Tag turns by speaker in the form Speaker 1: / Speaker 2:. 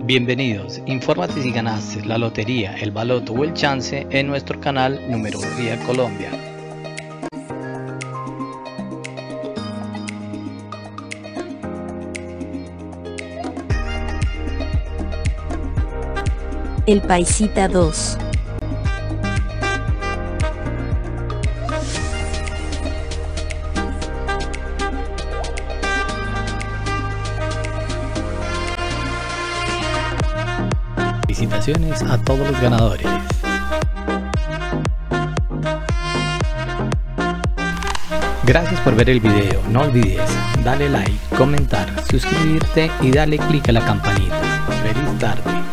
Speaker 1: Bienvenidos, infórmate si ganaste la lotería, el baloto o el chance en nuestro canal Numerología Colombia.
Speaker 2: El Paisita 2.
Speaker 1: Felicitaciones a todos los ganadores. Gracias por ver el video, no olvides darle like, comentar, suscribirte y darle click a la campanita. Feliz tarde.